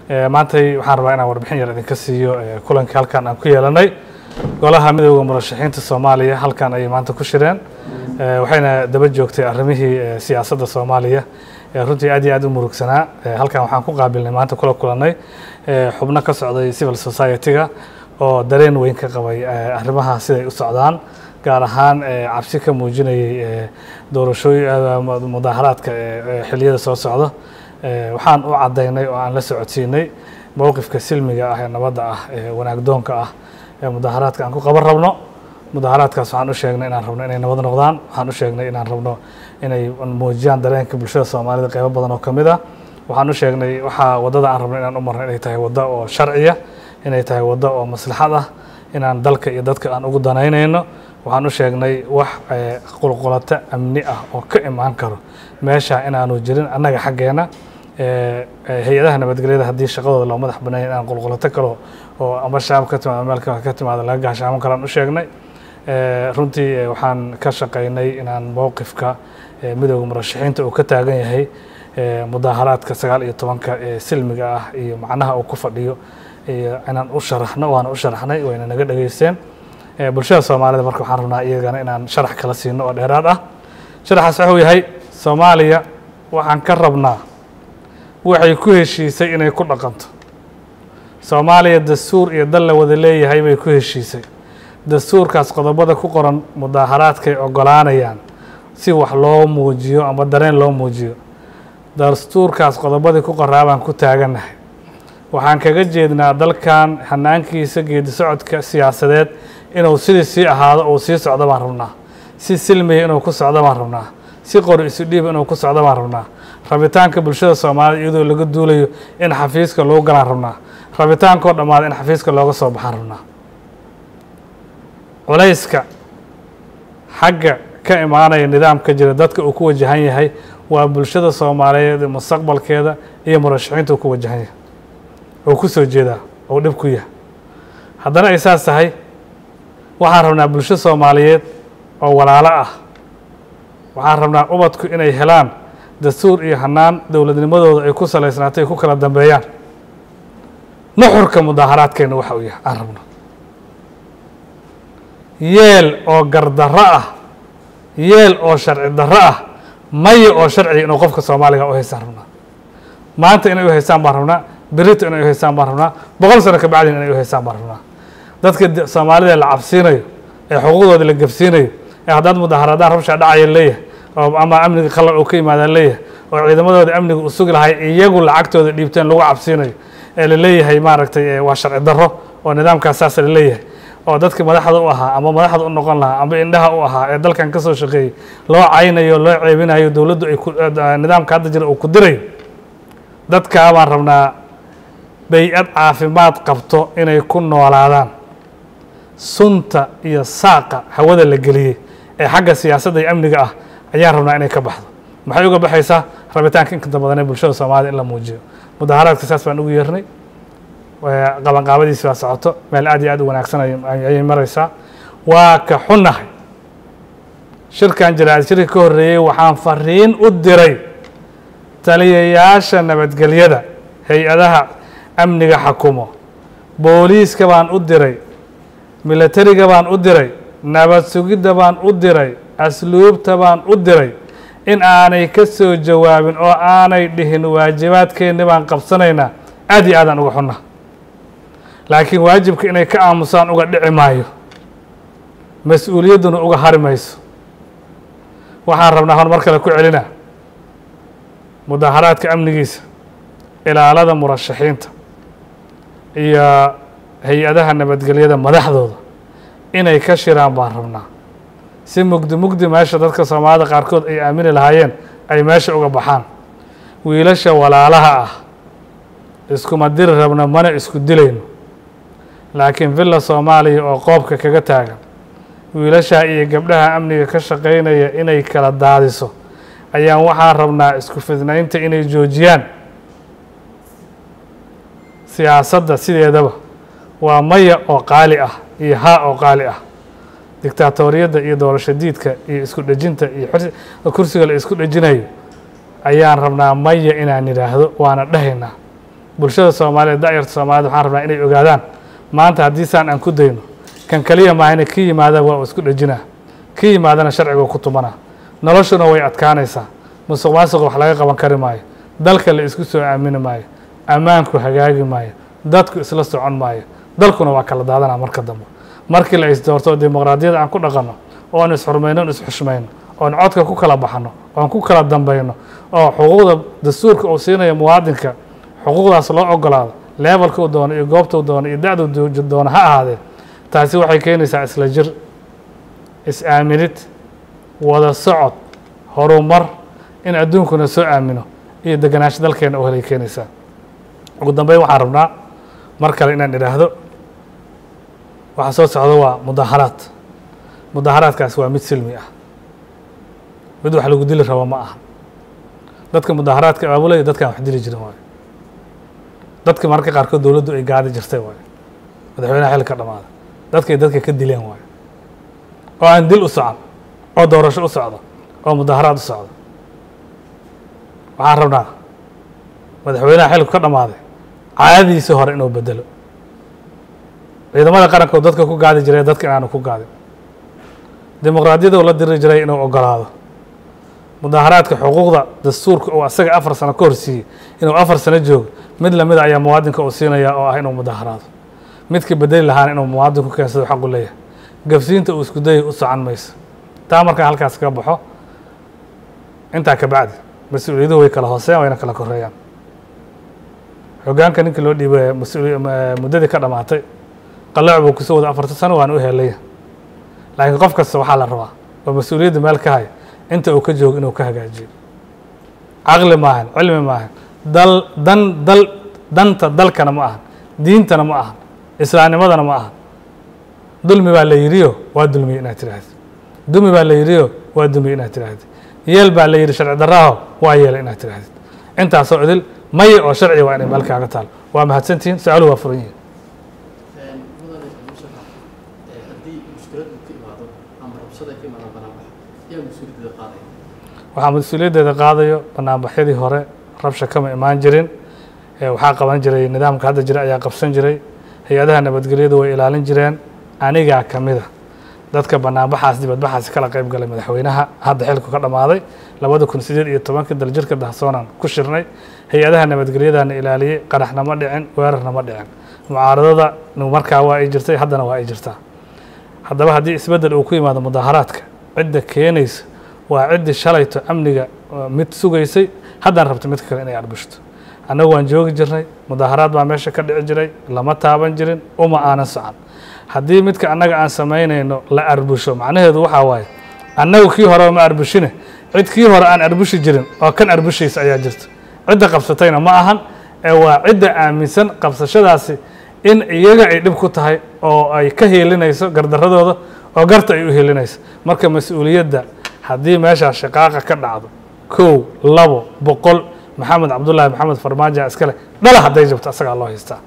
maantay waxaan rabaa inaan warbixin yar idinka siiyo kulanka halkan aan ku yeelanay golaha midowga murashaxiinta Soomaaliya halkan ay maanta ku shireen waxayna daba joogtay arrimihii siyaasadda Soomaaliya runtii aad iyo aad u murugsanaa halkan waxaan ku qaabilnay maanta kulanay xubno ka socday civil society-ga oo dareen weyn ka qabay arrimaha siday u socdaan gaar ahaan cabsi ka muujinayay doorashooyin mudaharaadka xilliyada soo socda waxaan u cadaynay oo aan la socodsiinay mowqifka silmiga ah ee nabadda ah ee wanaag doonka ah ee mudaharaadka aan ku qaban rabno mudaharaadkaas waxaan u sheegnay inaan rabno inay nabad noqdaan waxaan u sheegnay inaan rabno inay muujiyaan dareenka bulshada Soomaalida qaybo badan oo kamid ah waxaan u sheegnay waxa wadada aan rabno inaan u marno inay tahay wada oo sharciya inay tahay wada oo maslaxad ah inaan dalka iyo dadka aan ugu danaynayno waxaan u sheegnay wax qulqulata amni ah oo ka imaan karo meesha inaanu jirin annaga xaggeena hay'adaha nabadgelyada haddii shaqadooda loo madax bannayn inaan qulqulato kalo oo ama shacab ka timaado meel ka timaado laga gaashaaman karaan u sheegnay runtii waxaan ka shaqaynay inaan mowqifka midowga murashaxiinta uu ka taagan yahay mudaharaadka 19 ee silmiga ah iyo macnaha uu ku fadhiyo inaan u sharaxno waana u sharaxnay wayna naga dhageysteen bulshada Soomaalida marka waxaan rabnaa iyagana inaan sharax kala siino oo dheeraad ah sharaxaas wuxuu yahay Soomaaliya waxaan ka rabnaa waxay ku heshiisay inay ku dhaqanto Soomaaliya dastuur iyo dal la wada leeyahay bay ku heshiisay dastuurkaas qodobada ku qoran mudaharaadka ay ogolaanayaan si wax loo muujiyo ama dareen loo muujiyo dastuurkaas qodobada ku qoraabaan ku taaganahay waxaan kaga jeednaa dalkan hanaankiisa geedi socodka siyaasadeed inuu sii ahaado oo sii socdo baan rabnaa si silmiya inuu ku socdo baan rabnaa si qor isu dhiib inuu ku socdo baan rabnaa rabitaanka bulshada Soomaalida iyadoo laga duulayo in xafiiska loo galaan rabnaa rabitaankoo dhammaad in xafiiska looga soo baxaan rabnaa culayska xagga ka imaanaya nidaamka jira dadka uu ku wajahan yahay waa bulshada Soomaaliyeed mustaqbalkeeda iyo murashaxiinta uu ku wajahan yahay oo ku soo jeeda oo dhib ku yahay haddana ay saas tahay waxaan rabnaa bulshada Soomaaliyeed oo walaalo ah waxaan rabnaa ubadku inay helaan dastuur iyo hanaan dowladnimadooda ay ku saleysnaatay ku kala dambeeyaan nuxurka mudaharaadkeena waxa uu yahay aan rabno yeel oo gardarro ah yeel oo sharci darro ah maya oo sharci inuu qofka Soomaaliga u haystaan rabnaa maanta inay u haystaan baan rabnaa berito inay u haystaan baan rabnaa 100 sano ka bacdin inay u haystaan baan rabnaa dadka Soomaalida la cabsiinayo ee xuquuqdooda la gabsiinayo ee haddaad mudaharaadaan rabsha dhacaya leeyahay ama amniga qalal oo ka yimaada leeyahay oo ciidamadooda amniga u sugi lahay iyagu lacagtooda dhiibteen lagu cabsiinayo ee la leeyahay maaragtay waa sharci darro oo nidaamkaas saas la leeyahay oo dadka madaxda u ahaa ama madaxda u noqon lahaa ama indhaha u ahaa ee dalkan ka soo shaqeeyay loo caynayo loo ceebinayo dawladdu ay nidaamka hadda jira uu ku diray dadka baan rabnaa bay'ad caafimaad qabto inay ku noolaadaan sunta iyo saaqa hawada la geliyay ee xagga siyaasadda iyo amniga ah ayaan rabnaa inay ka baxdo maxay uga baxaysaa rabitaanka inta badan ee bulshada Soomaalida in la muujiyo mudaharaadka saas baan ugu yeernay qabanqaabadiisa socoto meel aad iyo aad u wanaagsan ayay maraysaa waa ka xunahay shirkan shirka ka horeeyay waxaan fariin u diray taliyayaasha nabadgelyada hay'adaha amniga xukumo booliiska baan u diray militariga baan u diray nabad sugidda baan u diray asluubta baan u diray in aanay ka soo jawaabin oo aanay dhihin waajibaadkeena baan qabsanaynaa aad iyo aadaan uga xunaa laakiin waajibka inay ka aamusaan uga dhici maayo mas'uuliyadduna uga hari mayso waxaan rabnaa horumar kale ku celinaa mudaharaadka amnigiisa ilaalada murashaxiinta iyo hay-adaha nabadgelyada madaxdooda inay ka shiraan baan rabnaa si mugdi meesha dadka Soomaalida qaarkood ay aamini lahaayeen ay meesha uga baxaan wiilasha walaalaha ah isku madir rabna mana isku dilayno laakiin villa Soomaaliya oo qoobka kaga taagan wiilasha iyo gabdhaha amniga ka shaqeynaya inay kala daadiso ayaan waxaan rabnaa isku fidnaynta inay joojiyaan siyaasadda sideedaba waa maya oo qaali ah iyo haa oo qaali ah dictatoriyadda iyo doorasho diidka iyo isku dhajinta iyo kursiga la isku dhajinayo ayaan rabnaa maya inaan nidhaahdo waana dhahaynaa bulshada Soomaaliyeed da'yarta Soomaaliyeed waxaan rabnaa inay ogaadaan maanta haddii saan aan ku dayno kan kaliya maahane ka yimaada waa isku dhajinaa ka yimaadana sharciga ku tumana noloshuna way adkaanaysaa musuqmaasuqa wax laga qaban kari maayo dalka la isku soo aamini maayo ammaanku hagaagi maayo dadku isla socon maayo dalkuna waa kala daadanaa marka dambe markii la isdoorto dimuqraadiyadda aan ku dhaqanno oo aan isxurmayno oo isxushmayno oo codka ku kala baxno oo ku kala dambayno oo xuquuqda dastuurka uu siinayo muwaadinka xuquuqdaas loo ogolaado levelka uu doono iyo goobta uu doono iyo da'da uu doono ha ahaadee taasi waxay keenaysaa isla jir is-aaminid wada socod horumar in adduunkuna soo aamino iyo deganaansho dalkeena oo helay keenaysaa ugu dambeyn waxaan rabnaa mar kale inaan idhaahdo waxa soo socda waa mudaharaadkaas waa mid silmi ah mid wax lagu dili rabo ma aha dadka mudaharaadka abaabulaya dadkaan wax dili jirin waayo dadka mararka qaarkood dowladdu ay gaadi jirtay waayo madaxweynaha xilli ka dhammaada dadkay dadka ka dileen waayo oo aan dil u socon oo doorasho u socdo oo mudaharaad u socdo waxaan rabnaa madaxweynaha xilku ka dhammaaday caadadiisii hore inuu bedelo ciidamada qaranka oo dadka ku gaadi jiray dadka inaanu ku gaadin dimuqraadiyadda uu la diri jiray inuu ogolaado mudaharaadka xuquuqda dastuurka oo asaga 4 sano ka horsiiyey inuu 4 sano joogo mid lamid ayaa muwaadinka uu siinaya oo ah inuu mudaharaado midkii bedeli lahaana inuu muwaadinku keensado xaq u leeyahay gafsiinta uu isku dayay u socon mayso taa markaa halkaas ka baxo intaa ka bacdi mas-uuliyaduhu way kala hooseeyaan wayna kala koreeyaan hoggaanka ninkii loo dhiibay muddadii ka dhammaatay qalooc buu kusoo wada 4 sano waan u helaya laakiin qof kasta waxaa la rabaa oo mas-uuliyadda meel ka haya inta uu ka joogo inuu ka hagaajiyo caqli maahan cilmi maahan danta dalkana ma ahan diintana ma ahan islaamnimadana ma ahan dulmi baa la yidhiyo waa dulmiye inaad tiraahdi dumi baa la yidhiyo waa dumiye inaad tiraahdi yeel baa la yidhi sharci daraaho waa yeela inaad tirahdid intaasoo idil maya oo sharciga waa inay meel kaaga taalo waa mahadsantihiin su-aaluhu waa furan yihiin waxaa mas-uuliyaddeeda qaadayo banaanbaxyadii hore rabsha kama imaan jirin waxaa qaban jiray nidaamka hadda jira ayaa qabsan jiray hay-adaha nabadgelyadu way ilaalin jireen anigaa ka mida dadka banaanbaxaas dibadbaxaasi kala qayb galay madaxweynaha hadda xilku ka dhammaaday 2018 daljirka dahsoonaan ku shirnay hay-adaha nabadgelyadaana ilaaliyey qaraxna ma dhicin weerarna ma dhicin mucaaradada markaa waa ay jirtay haddana waa ay jirtaa haddaba haddii isbeddel uu ku yimaado mudaharaadka cidda keenaysa waa ciddii shalayto amniga mid sugaysay haddaan rabta mid kale inay arbishto annagu waan joogi jirnay mudaharaad baa meesha ka dhici jiray lama taaban jirin uma aanan socon haddii midka annaga aan samaynayno la arbusho macnaheedu waxaa waaye annagu kii hore ma arbushine cid kii hore aan arbushi jirin oo kan arbushaysa ayaa jirta cidda qabsatayna ma ahan ee waa cidda aaminsan qabsashadaasi in iyaga ay dhib ku tahay oo ay ka heelinayso gardaradooda oo garta ay u heelinayso marka mas-uuliyadda haddii meeshaa shaqaaqa ka dhacdo 1 2 100 maxamed cabdullaahi maxamed farmaajo iskale dhala hadday jabto asagaa loo haystaa